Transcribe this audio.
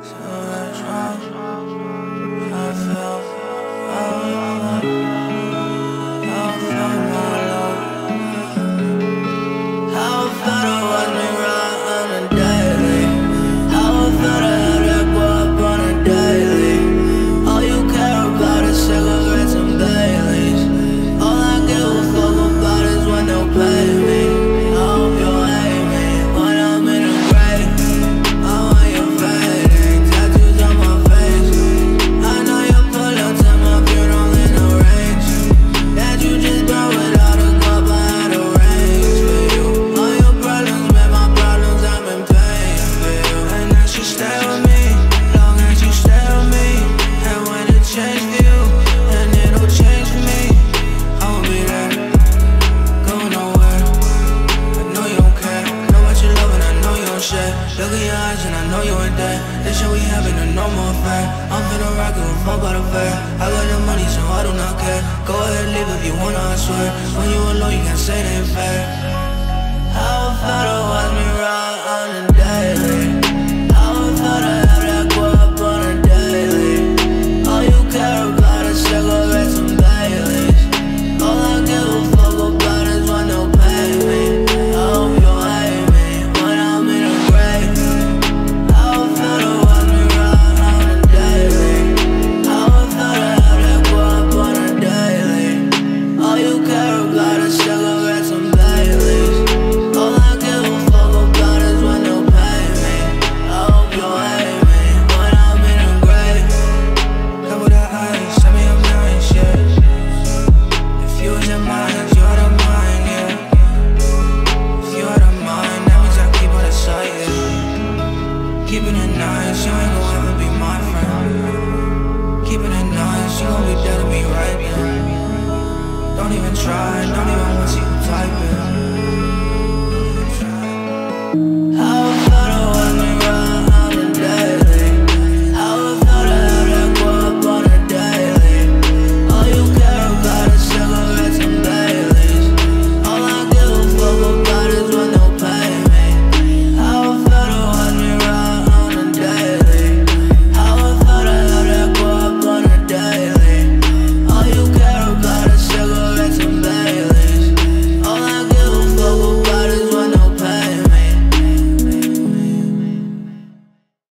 Look in your eyes and I know you ain't there. This shit we having a no more fair. I'm finna rock it with fuck about the fair. I got the money so I do not care. Go ahead, leave if you wanna, I swear. When you alone, you can't say it ain't fair. How it felt to watch me ride on the daily. How it felt to have that go up on a daily. All you care about is cigarettes and Baileys. All I give a fuck about is when they'll pay me. I hope you hate me when I'm in a grave. How it felt to watch me ride on the daily. How it felt to have that go up on a daily. All you care about is cigarettes and Baileys. All I give a fuck about is when they'll pay me. I hope you hate me when I'm in a grave. Cover the eyes, send me up nice, yeah. If you was in mine, you out of mine, yeah. If you out of mine, that means I keep on the side, yeah. Keeping it nice, you ain't